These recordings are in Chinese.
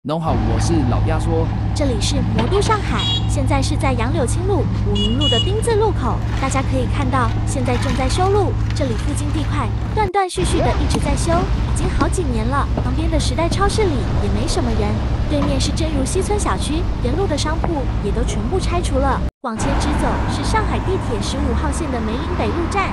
侬好，我是老鸭说。 这里是魔都上海，现在是在杨柳青路、武明路的丁字路口。大家可以看到，现在正在修路，这里附近地块断断续续的一直在修，已经好几年了。旁边的时代超市里也没什么人，对面是真如西村小区，沿路的商铺也都全部拆除了。往前直走是上海地铁15号线的梅林北路站。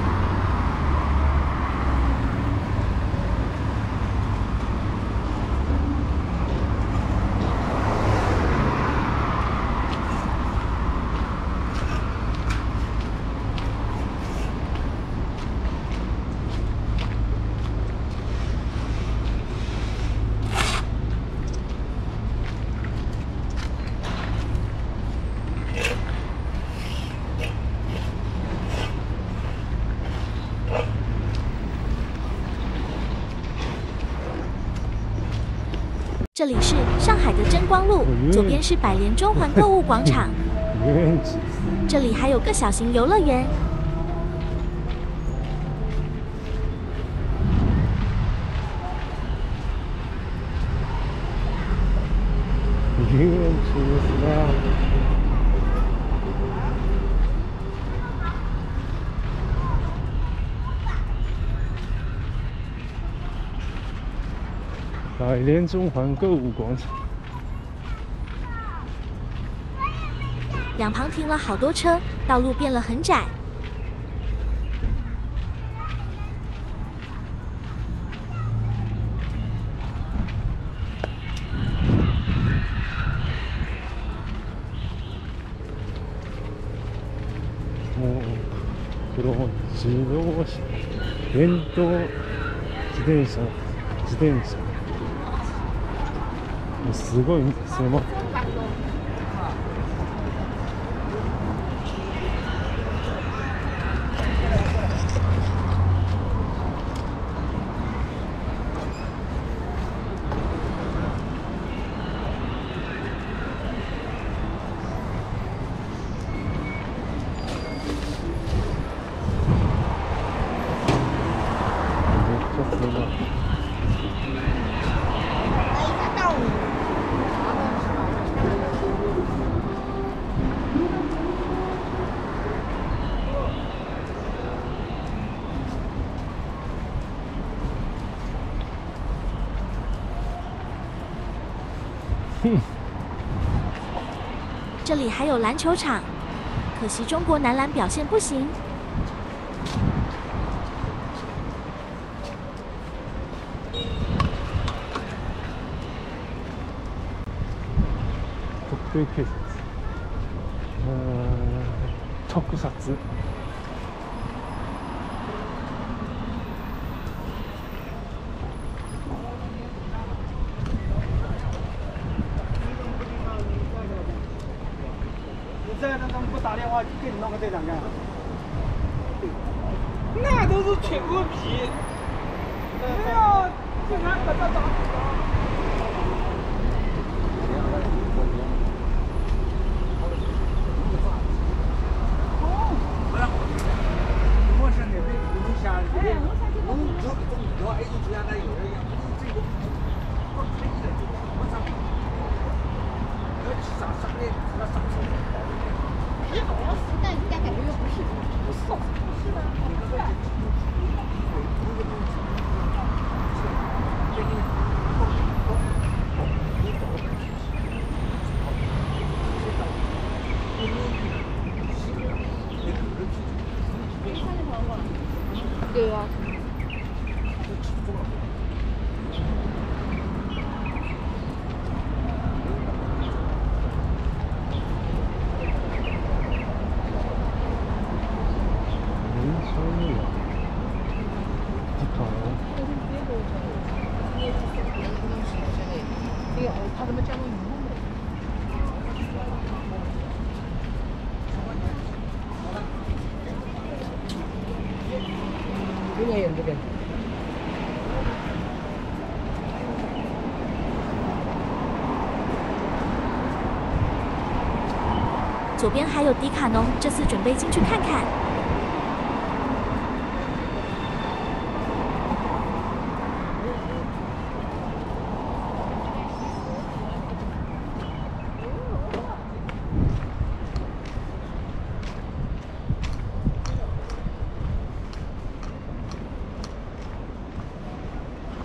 这里是上海的真光路，左边是百联中环购物广场，这里还有个小型游乐园。 百联中环购物广场， 两旁停了好多车，道路变了很窄。 もう自動車、電動自転車、もうすごい狭い。 这里还有篮球场，可惜中国男篮表现不行。 特定警察、特撮。 这样他们不打电话给你弄个队长干？那都是全国皮。对呀，经常搁这打。陌生的被你们想，我们这种哎，就原来有人养，这个不可以的，我操！要去上的，那上手。 是好像是，但人家感觉又不是，不是，不是的，不是。对啊。 他怎么讲到语录了？这边也这边。 左边还有迪卡侬，这次准备进去看看。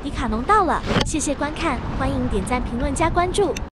迪卡侬到了，谢谢观看，欢迎点赞、评论、加关注。